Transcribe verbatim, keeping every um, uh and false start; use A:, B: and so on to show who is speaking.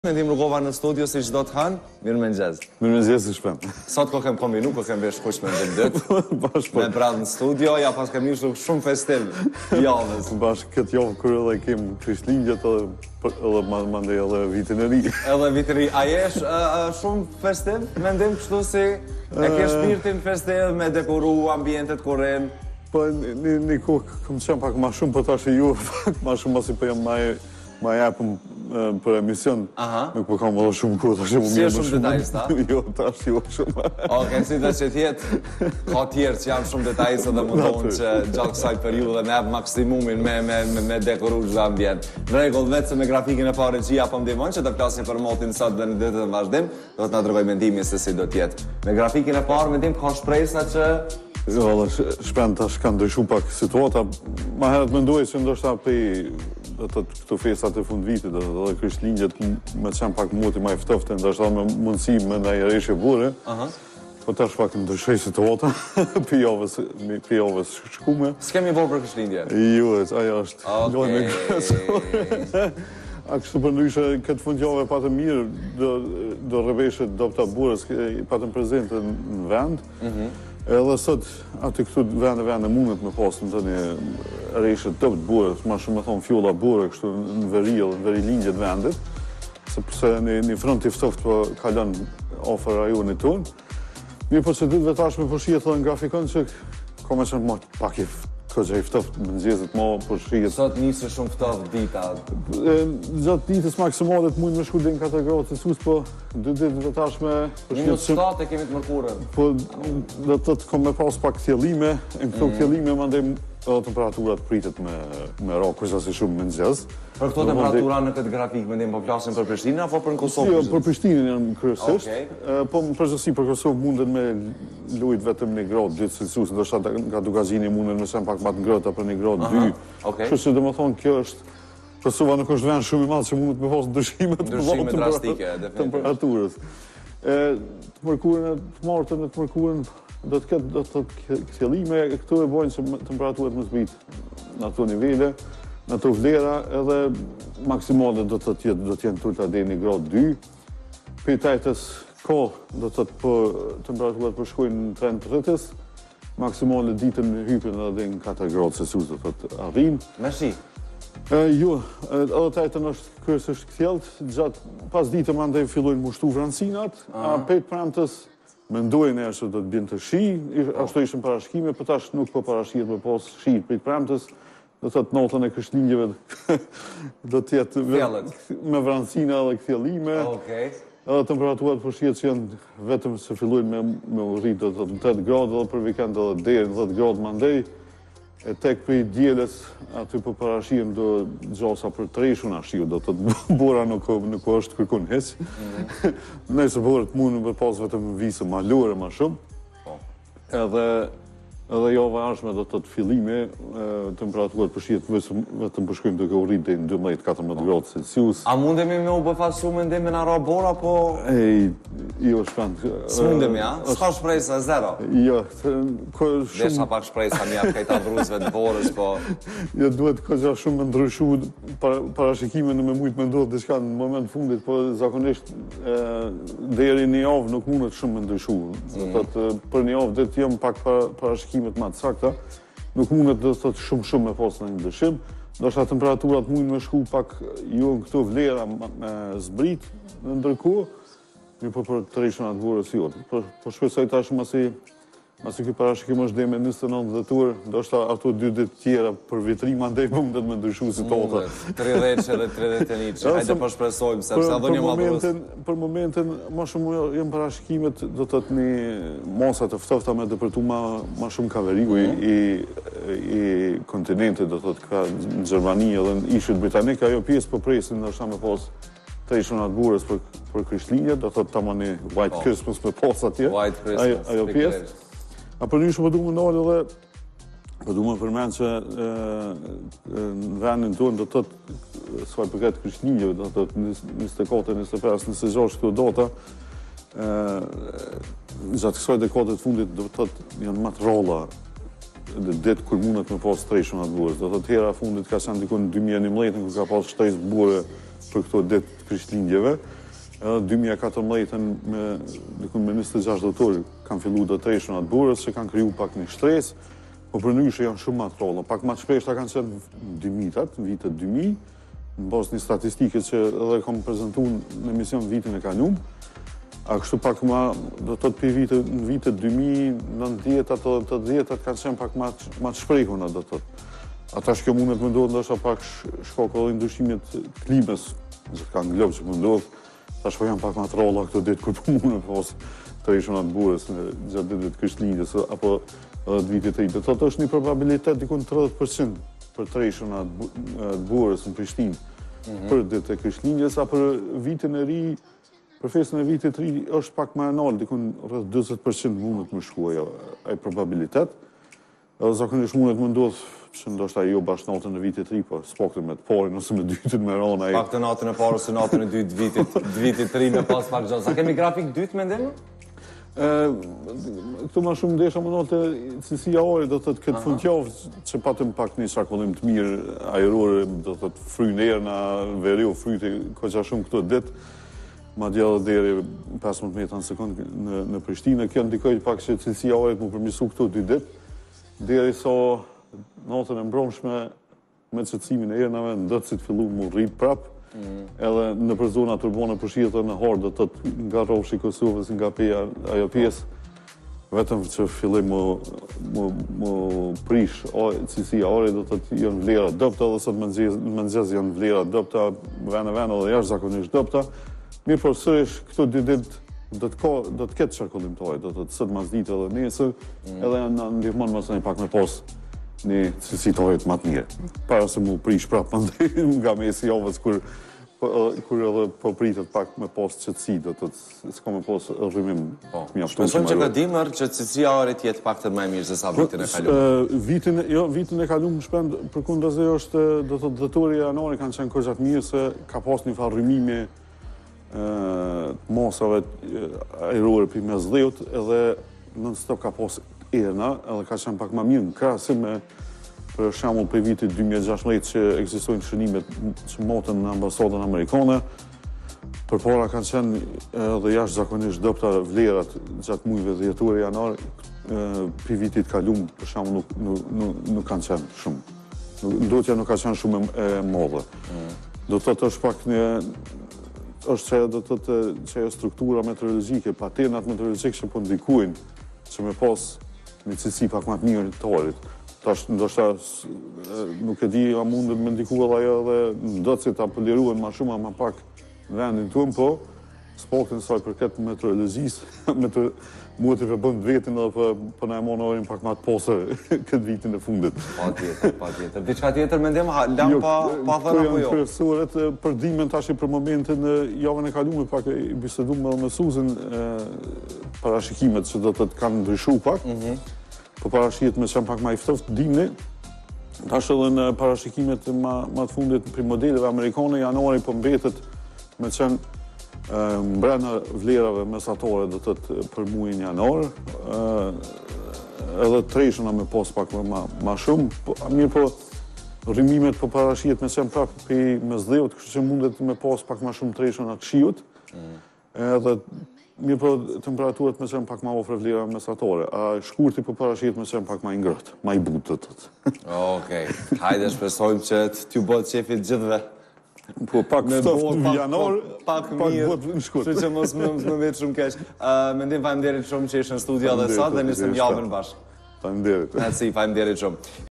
A: Mendim rrugova në studio si çdo të hanë, mirë mëngjes.
B: Mirë mëngjes i shpem.
A: Sot ko kem kombinu, ko kem vesh kush me në dytë. Me prad në studio, ja pas kem ishur shumë festiv javës.
B: Bashkë këtë javë kur edhe kem Krishtlindjet edhe mandej edhe vitin e ri.
A: Edhe vitin e ri. A jesh shumë festiv? Mendim kështu si e ke shpirtin festiv me dekoru ambientet korren?
B: Po një kohë kam qenë pak ma shumë, po tash e ju pak ma shumë masi po jam ma japëm për emision, nuk po kam edhe shumë kohë, tash e mu mirë më shumë.
A: Si e shumë detajista?
B: Jo, tash jo shumë.
A: Oke, si dhe që tjetë, ka tjerë që janë shumë detajista dhe mundohen që gjatë kësaj periudhe dhe me ebë maksimumin me dekoru çdo ambient. Në rregull, vetë se me grafikin e parë që ja po ndihmon që të flasim për motin sot dhe në ditët e vazhdim, do të na tregoj mendimin se si do t'jetë. Me grafikin e parë mendim ka shpresa që
B: Jo, shpen tash kanë ndryshu pak situata. Ma herët mendoj që ndoshta prej këto festat e fund vitit dhe Krishtlindjet me qenë pak moti ma i ftofte, ndoshta me mundësi me ndaj reshje burre. Po tash pak ndryshoj situata për javës shkume.
A: S'kemi bërë për Krishtlindje?
B: Jo, ajo është lojë me kresore. A kështu për ndryshe, këtë fund javë e patë mirë, do rrëveshet do pëta burës, patëm prezente në vend. Edhe sot, aty këtu vende vende mundet me pasë në të një rejshet të të burës, ma shumë me thonë fjolla burë, kështu në veri edhe në veri lindjet vendit, sepse një front i ftoft po kalon ofër rajonit tonë. Mirë po që ditëve tashme po shijet edhe në grafikon që ka me qenë pak i këgja i ftoft më nëzjezit ma po shijet.
A: Sot nisë shumë ftoft dita?
B: Gjatë ditës maksimalet mund me shku dhe në katër gradë Celsius, po dy ditëve tashme...
A: Një në shtatë e kemi të mërkurën?
B: Po dhe të të kom me pas pak thjellime, në këto thjellime më ndem edhe temperaturat pritet me ra, kërsa si shumë më nëzjez.
A: Për këto temperatura në këtë grafik, më ndem po flasim për Prishtinën apo për në Kosovë?
B: Jo, për Prishtinën janë kryesisht, po më përgjithësi për Kosovë mundet me lujt vetëm një gradë, dy Celsius, ndoshta nga Dugazini mundet me sen pak ma të ngrëta për një gradë, dy. Kështu që dhe më thonë, kjo është, Kosova nuk është vend shumë i madh që mundet me pas ndryshimet
A: Ndryshime drastike,
B: temperaturës. Të mërkurën e të martën e të mërkurën do të ketë do të kthjellime, këtu e bojnë që temperaturat më zbitë në ato nivele, në ato vlera, edhe maksimalet do të jetë do të jenë tulta deri në gradë dy. Për tajtës ka do të thotë po temperaturat po shkojnë në trend rrethës, maksimalet ditën hypen edhe në katër gradë Celsius do të thotë arrin.
A: Me shi?
B: Jo, edhe tajtën është kryesisht kthjellët, gjatë pas ditën mandej fillojnë mushtu vranësinat, a pejt premtës mendojnë e që do të bjen të shi, ashtu ishën parashkime, për tash nuk po parashkijet me pas shi pejt premtës, do të të natën e Krishtlindjeve do të jetë me vranësina dhe kthjellime. Edhe temperaturat për shijet që janë vetëm se fillojnë me u rritë do të të tetë gradë dhe për vikend edhe deri në dhjetë gradë mandej. E tek për i djeles, aty për parashien do gjasa për treshun ashtu, do të të bora nuk është kërkun hesë. Nëse borët mundën për pas vetëm visë ma lore ma shumë. Edhe edhe java ashme do të të fillime, temperaturat për shijet vetëm përshkojmë duke u rritë dhe në dymbëdhjetë katërmbëdhjetë gradë Celsius.
A: A mundemi me u befasu mendime në ara bora, po...
B: Ej, jo shpend.
A: Së mundemi, a? S'ka shprejsa, zero?
B: Jo.
A: Desha pak shprejsa mja kajta druzve të borës, po...
B: Jo, duhet këgja shumë me ndryshu parashikime në me mujtë me ndodhë diçka në moment fundit, po zakonisht deri një javë nuk mundet shumë me ndryshu. Për një javë dhe të jem pak parashikime të ma të sakta, nuk mundet dhe të të shumë shumë me pas në një ndryshim. Ndoshta temperaturat mund me shku pak jo në këto vlera me zbrit në ndërkohë, një po për të rishën atë burës jotë. Po shpesoj tash masi Masi kjo parashikim është dhe me njëzet e nëntë dhjetor, ndoshta ato dy ditë tjera për vitri mandej mundet me ndryshu situata.
A: tridhjetë dhe tridhjetë e një, hajde po shpresojmë, sepse adho një madhurës.
B: Për momentin, ma shumë jem parashikimet do të të një masat të ftofta me dëpërtu ma shumë kaveriu i kontinentit, do të të ka në Gjermani edhe në ishët Britanik, ajo pjesë për presin ndoshta me pas të ishën atë burës për Krishtlindjet, do të të tama një White Christmas me pas atje, ajo pjesë. A për një shumë për du më nalë edhe, për du më përmenë që në vendin tonë do të të, s'faj përket Krishtlindjeve, do të të njëzet e katër, njëzet e pesë, njëzet e gjashtë këto data, gjatë kësaj dekade të fundit do të të janë matë ralla dhe ditë kur mundet me pas treshën atë burës. Do të të hera fundit ka qenë dikun në dy mijë e njëmbëdhjetë, kur ka pas shtresë burë për këto ditë të Krishtlindjeve. dy mijë e katërmbëdhjetën me dikun me njëzet e gjashtë dhjetor kanë filluar detyreshonat burrës që kanë kriju pak një shtresë, po përndryshe janë shumë më të rrolla. Pak më të shpeshta kanë qenë dy mijëtat, vitet dy mijë, në bazë një statistike që edhe kam prezantuar në emision vitin e kaluar. A kështu pak më, do të thotë për vite, në vitet dy mijë, nëntëdhjetat edhe tetëdhjetat kanë qenë pak më të shprehuna, do të thotë. Ata që kjo mundet më ndodhë ndoshta pak shkak edhe ndryshimet klimës, që kanë globë që më ndodhë, tash po janë pak më të rrolla këto ditë kur po mundet pas tradicionat burrës gjatë ditëve të Krishtlindjes apo edhe të vitit të ri. Do të thotë është një probabilitet dikun tridhjetë përqind për tradicionat të burrës në Prishtinë për ditën e Krishtlindjes, a për vitin e ri, për festën e vitit të ri është pak më e lartë, dikun rreth dyzet përqind mundet më shkuaj ai probabilitet. Edhe zakonisht mundet më ndodh që ndoshta jo bashkë natën e vitit të ri, po s'paktë me të parin ose me dytin me rana ai.
A: Pak të natën e parë ose natën e dytë të vitit, të vitit të ri me pas pak gjatë. Sa kemi grafik dytë mendim?
B: Këtu ma shumë ndesha më nalte cilësia e ajrit, do të thotë këtë fundjavë që patëm pak një qarkullim të mirë ajrore, do të thotë fryn erë, veriu fryti koqa shumë këto ditë. Madje edhe deri pesëmbëdhjetë metra në sekondë në, në Prishtinë, kjo ndikoi pak që cilësia e ajrit më përmirësu këto dy ditë, derisa natën e mbrëmshme me qetësimin e erënave ndërtësit fillu mu rrit prap, edhe në për zonat urbane përshirë në harë, do të thotë nga rrofshi i Kosovës, nga peja ajo pjesë, vetëm që fillim mu, mu, mu prish cilësia e ajrit, do të thotë janë vlera dobta, edhe sot mëngjes janë vlera dobta, vene vene edhe jashtëzakonisht dobta. Mirë por sërish këto dy ditë do të ka, do të ketë qarkullim të ajrit, do të thotë sot masditë edhe nesër, edhe na ndihmon mos ne pak me pas një cilësi të ajrit më të mirë. Para se mu prish prapë nga mesi javës kur kur edhe po pritet pak me pas qetësi, do të thotë s'ka me pas rrymim mjaftueshëm.
A: Besoj që ka dimër që cilësia e ajrit jetë paktën më e mirë se sa vitin e kaluar.
B: Vitin jo, vitin e kaluar në shpend përkundazi është, do të thotë dhjetori e janari kanë qenë koqa të mirë se ka pas një farë rrymimi të masave ajrore për mes dheut, edhe non-stop ka pas erna, edhe ka qenë pak më mirë në krahasim me për shembull për vitin dy mijë e gjashtëdhjetë që ekzistojnë shënimet që matën në ambasadën amerikane. Përpara kanë qenë edhe jashtëzakonisht dobta vlerat gjatë muajve dhjetor e janar, për vitit kaluar për shembull nuk, nuk, nuk, nuk kanë qenë shumë. Ndotja nuk ka qenë shumë e madhe. Do të thotë është pak një është që do të thotë që ajo struktura meteorologjike, paternat meteorologjike që po ndikojnë që me pas një cilësi pak më të mirë të ajrit. Tash ndoshta nuk e di a mundet me ndikua edhe ajo edhe ndotësit apo liruhen më shumë ama pak në vendin tonë, po s'paktën sa i përket meteorologjisë, me të muet i përbën vetin edhe për, për na e mon orin pak më të pasër këtë vitin e fundit.
A: Patjetër, patjetër. Diçka tjetër mendim lam pa pa thënë apo jo.
B: Kryesuret për dimën tash për momentin në javën e kaluar pak i biseduam me Suzën parashikimet që do të kanë ndryshuar pak. Po parashihet me qenë pak ma i ftoftë dimni, tash edhe në parashikimet ma, ma të fundit për modeleve amerikane, janari po mbetet me qenë mbrana vlerave mesatare do të të për muajin janar, edhe treshëna me pas pak ma, ma shumë, po, mirë po rrymimet po parashihet me qenë prapë për mesdheut, kështu që mundet me pas pak ma shumë treshëna të shiut, edhe mirë po temperaturat me qenë pak ma ofre vlera mesatare, a shkurti po parashihet me qenë pak ma i ngrët, ma i butë të të.
A: Okej, hajde shpresojmë që t'ju bëtë qefit gjithve.
B: Po pak ftoftë në janar,
A: pak mirë, kështu që mos më më vetë shumë keq. Mendim faleminderit shumë që ishë në studio edhe sot dhe nisëm javën bashkë.
B: Faleminderit.
A: Merci, faleminderit shumë.